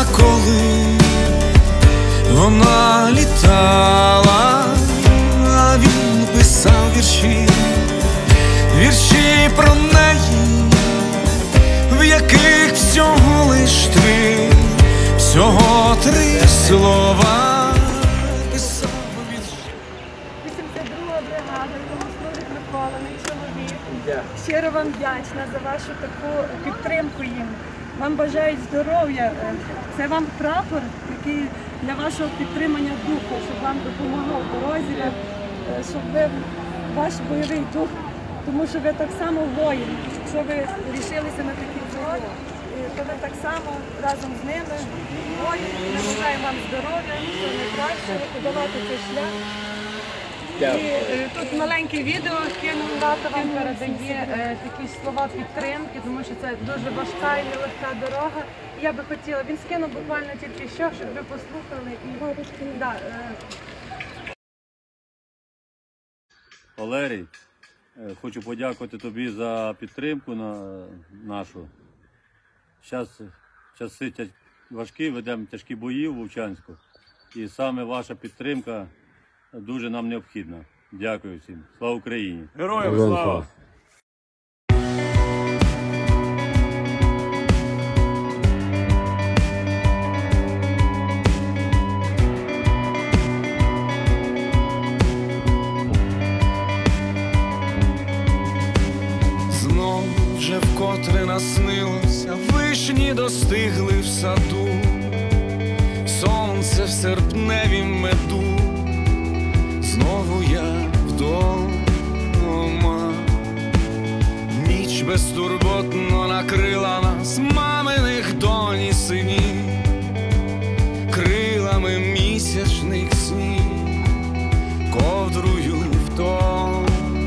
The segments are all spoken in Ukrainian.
коли вона літала, а він писав вірші, вірші про неї, в яких всього лиш три, всього три слова писав вірші. 82-га бригада, служить Микола, мій чоловік. Щиро вам вдячна за вашу таку підтримку їм. Вам бажають здоров'я. Це вам прапор, який для вашого підтримання духу, щоб вам допомагав в дорозі, щоб ви, ваш бойовий дух, тому що ви так само воїн. Якщо ви рішилися на такі дороги, то ви так само разом з ними воїн. Ми бажаємо вам здоров'я, що найкраще, подолати цей шлях. І тут маленьке відео тато вам передає такі слова підтримки, тому що це дуже важка і нелегка дорога. Я би хотіла, він скинув буквально тільки що, щоб ви послухали. Валерій, хочу подякувати тобі за підтримку нашу. Зараз часи важкі, ведемо тяжкі бої в Вовчанську. І саме ваша підтримка дуже нам необхідна. Дякую всім. Слава Україні! Героям слава! Знов вже вкотре наснилося, вишні достигли в саду, сонце в серпневім меду. Знову я вдома, ніч безтурботно накрила нас, маминих донь і синів, крилами місячних снів, ковдрую втоми.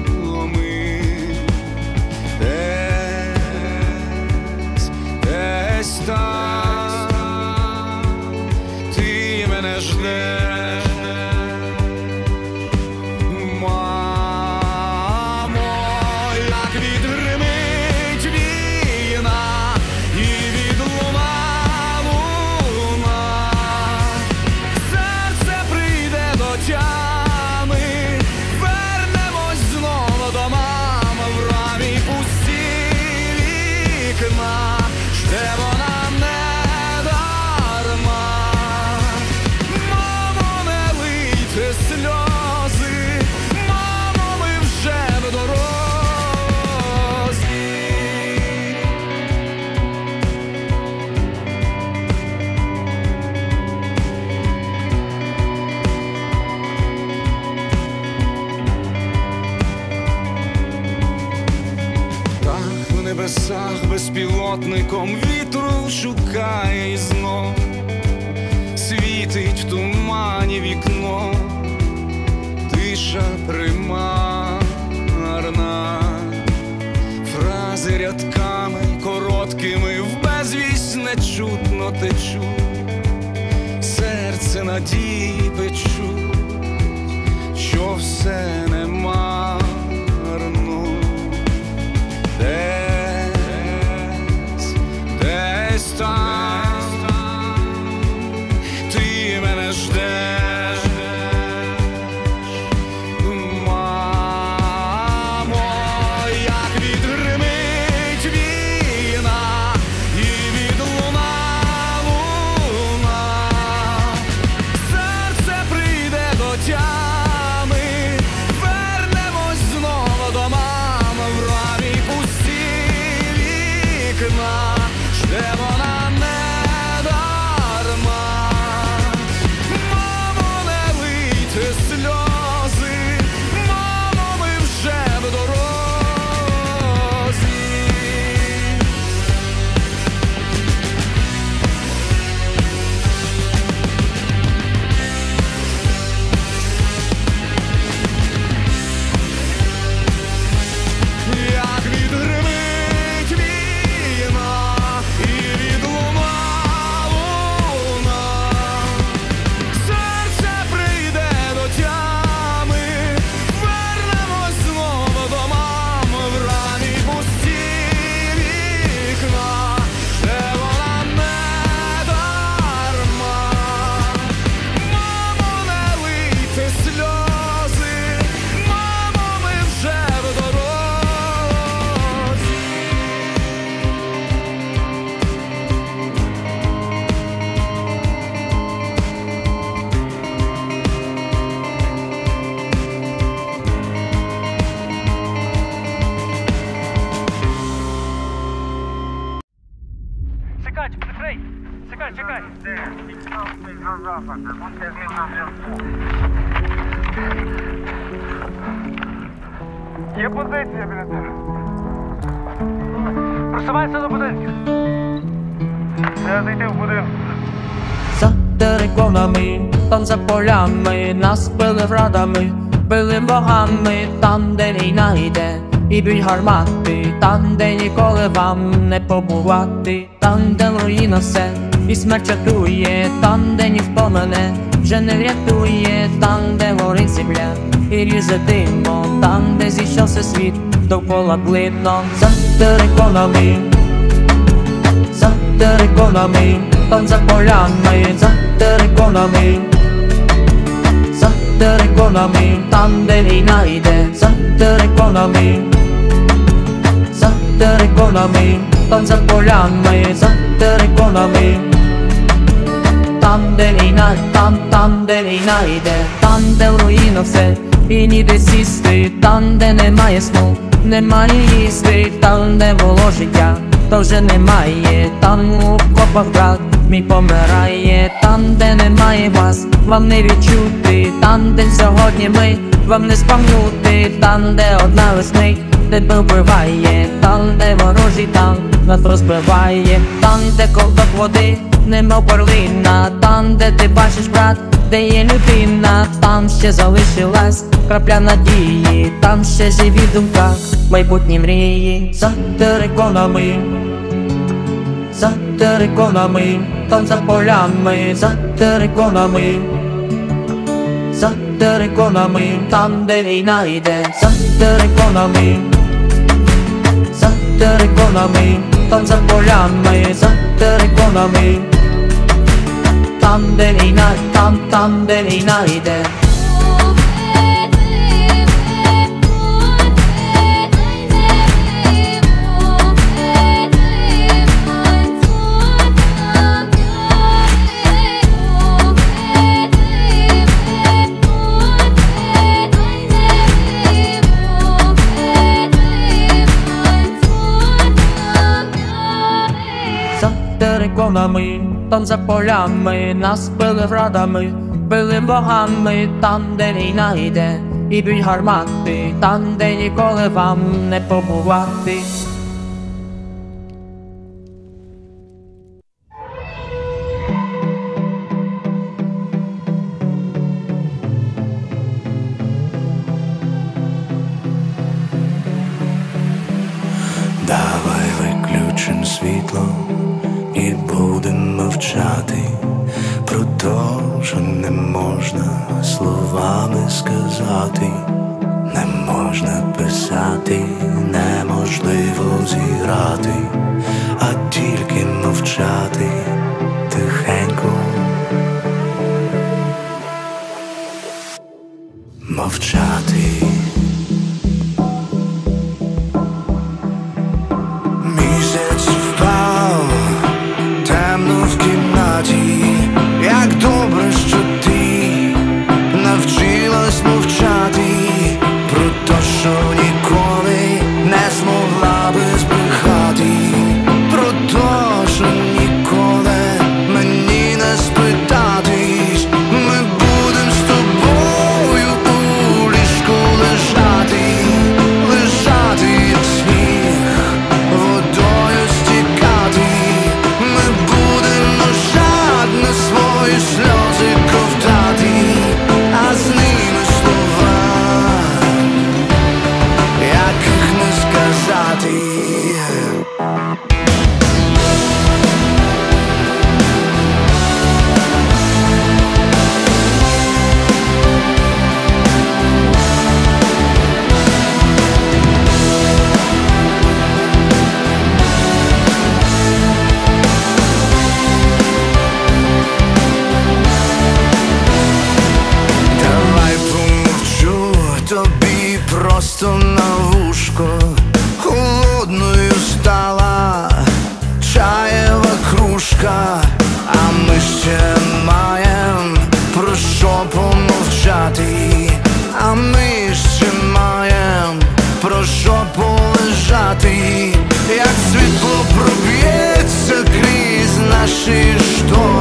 Десь там ти мене ждеш. Безпілотником вітру шукає і знов світить в тумані вікно, тиша примарна, фрази рядками короткими в безвість нечутно течуть, серце надії печуть, що все не марно. Ти мене ждеш, мамо, як відгримить війна і відлуна луна, серце прийде до тями, Чекай. Є позиція біля тебе. Просувайся до будинків. Треба зайти в будинок. За териконами, там за полями, нас били врадами, били богами, там, де війна йде, і б'ють гармати, там, де ніколи вам не побувати, там, де руїна все, і смерть чатує, там, де ніхто мене вже не врятує, там, де горить земля, і ріже димо, там, де зійшовся світ, довкола блидно. За териконами, за териконами, там за полями, за териконами, за териконами, там, де війна йде, за териконами, за териконами, там за полями, за териконами, там, де війна, там, де війна йде, там, де в руїнах все, і ніде сісти, там, де немає сну, немає їсти, там, де було життя, то вже немає, там у копах брат мій помирає, там, де немає вас, вам не відчути, там, де сьогодні ми, вам не спам'нути, там, де одна весмить, тебе вбиває, там, де ворожий танк нас розбиває, там, де ковток води, немов перлина, там, де ти бачиш, брат, де є людина, там ще залишилась крапля надії, там ще живі думка, майбутні мрії. За териконами, за териконами, там за полями, за териконами, за териконами, там, де війна йде, за териконами, за териконами, там за полями, за териконами, там, де війна, там, де війна йде. За териконами, там за полями, нас били врадами, били богами, там, де війна йде, і б'ють гармати, там, де ніколи вам не побувати. Давай виключим світло і будем мовчати про то, що не можна словами сказати, не можна писати, неможливо зіграти, а тільки мовчати тихенько. Мовчати. Місяць впав, темно в кімнаті, як добре, що ти навчилась мовчати про те, що ніколи не змогла би збрехати, про те, що ніколи мені не спитатись. Ми будем з тобою у ліжку лежати, лежати як сніг, водою стікати. Ми будемо жадно свої сльози ковтати, а з ними слова, яких не сказати. Давай помовчу тобі просто на вушко. Холодною стала чаєва кружка, а ми ще маєм про що помовчати, а ми ще маєм про що полежати, як світло проб'ється крізь наші штори.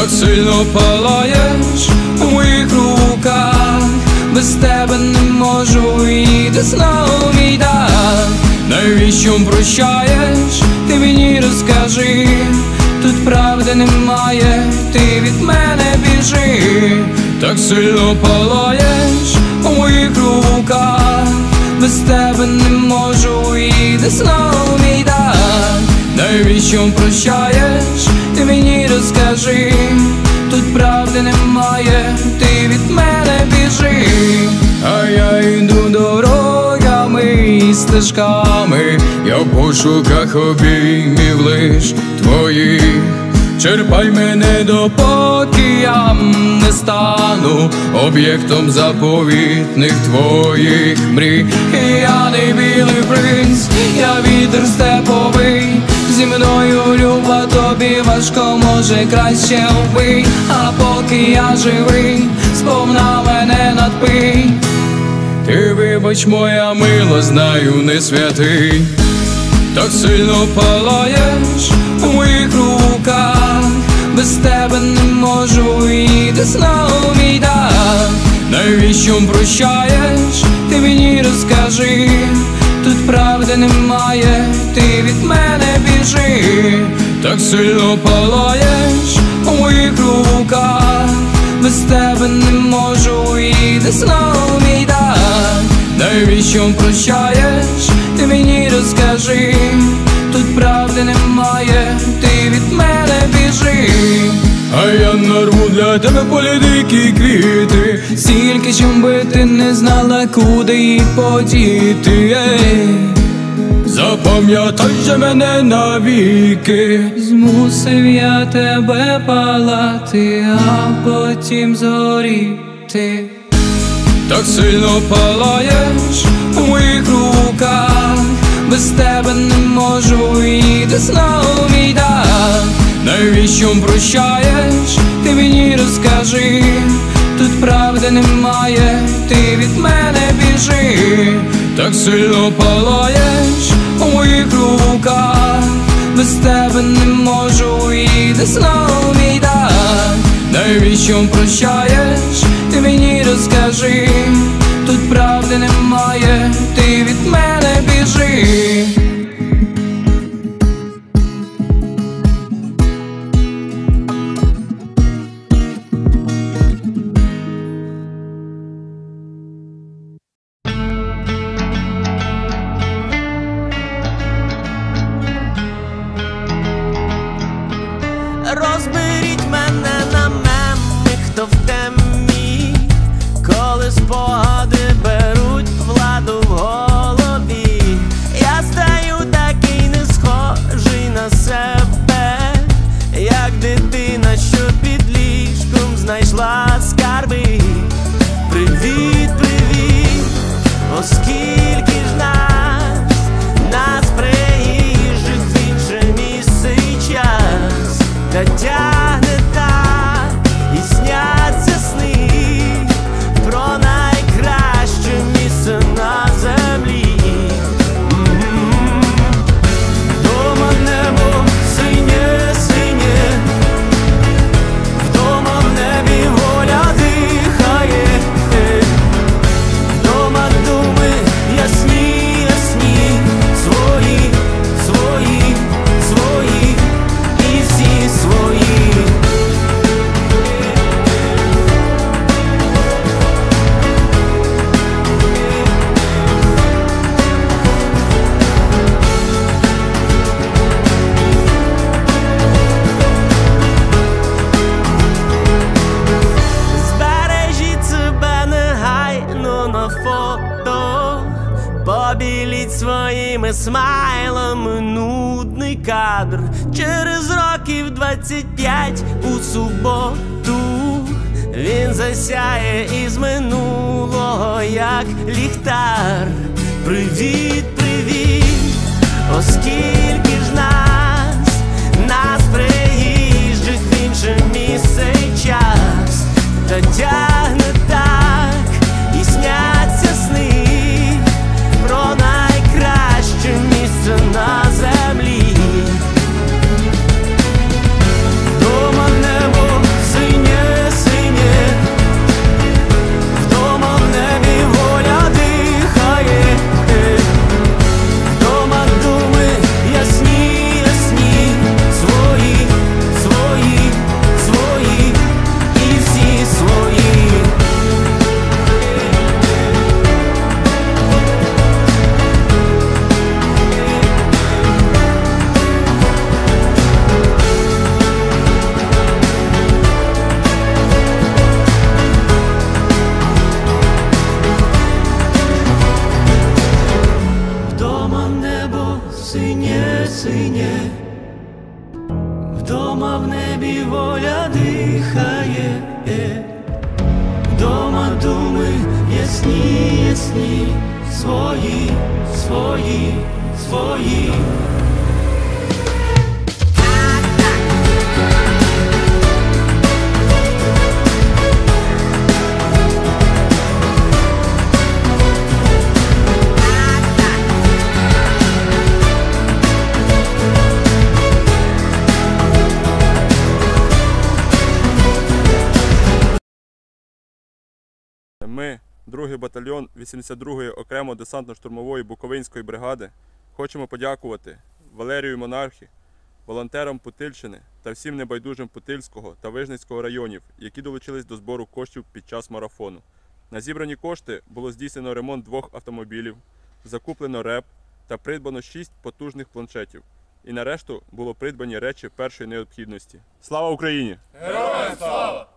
так сильно палаєш у моїх руках. Без тебе не можу йти знову, мій дах. Навіщо прощаєш, ти мені розкажи. Тут правди немає, ти від мене біжи. Так сильно палаєш у моїх руках. Без тебе не можу йти знову, мій дах. Навіщо прощаєш, ти мені розкажи. Тут правди немає, ти від мене біжи. А я йду дорогами і стежками, я в пошуках обіймів лиш твоїх. Черпай мене, допоки я не стану об'єктом заповітних твоїх мрій. Я не білий принц, я вітер степовий. Зі мною, люба, тобі важко, може краще вбий. А поки я живий, сповна мене надпий. Ти вибач, моя мила, знаю, не святий. Так сильно палаєш у моїх руках. Без тебе не можу йти знову, мій дах. Навіщо прощаєш, ти мені розкажи. Тут правди немає, ти від мене біжи. Так сильно палаєш у моїх руках. Без тебе не можу йти знову, мій дах. Навіщо прощаєш, ти мені розкажи. Тут правди немає, ти від мене біжи. А я нарву для тебе полі дикі квіти, стільки, чим би ти не знала, куди їх подіти. Запам'ятай же мене навіки. Змусив я тебе палати, а потім згоріти. Так сильно палаєш у моїх руках. Без тебе не можу йти знову, мій дах. Навіщо прощаєш, ти мені розкажи. Тут правди немає, ти від мене біжи. Так сильно палаєш у моїх руках. Без тебе не можу йти знову, мій дах. Навіщо прощаєш, ти мені розкажи. Тут правди немає, ти від мене біжи. Розберіть мене на меми, хто в темі, коли спогади беруть владу в голові. Я стаю такий не схожий на себе, як дитина, що під ліжком знайшла скарби. Привіт, привіт, оскільки ж нас приїжджих в інше місце і час. Та тягне так, і сняться сни про найкраще місце на землі. Вдома небо синє, синє, вдома в небі воля дихає, вдома думи ясні, ясні, свої, свої, свої, і всі свої. Збережіть себе негайно на фото, побіліть своїми смайлами нудний кадр. Через років 25 у суботу він засяє із минулого, як ліхтар. Привіт, привіт, оскільки ж нас приїжджих в інше місце і час. Та тягне так, і сняться сни про найкраще місце на землі. Вдома небо синє, вдома в небі воля дихає, вдома думи ясні, ясні, свої, свої, свої. Ми, 2-й батальйон 82-ї окремо десантно-штурмової Буковинської бригади, хочемо подякувати Валерію Монархі, волонтерам Путильщини та всім небайдужим Путильського та Вижницького районів, які долучились до збору коштів під час марафону. На зібрані кошти було здійснено ремонт 2 автомобілів, закуплено РЕП та придбано 6 потужних планшетів. І на решту було придбані речі першої необхідності. Слава Україні! Героям слава!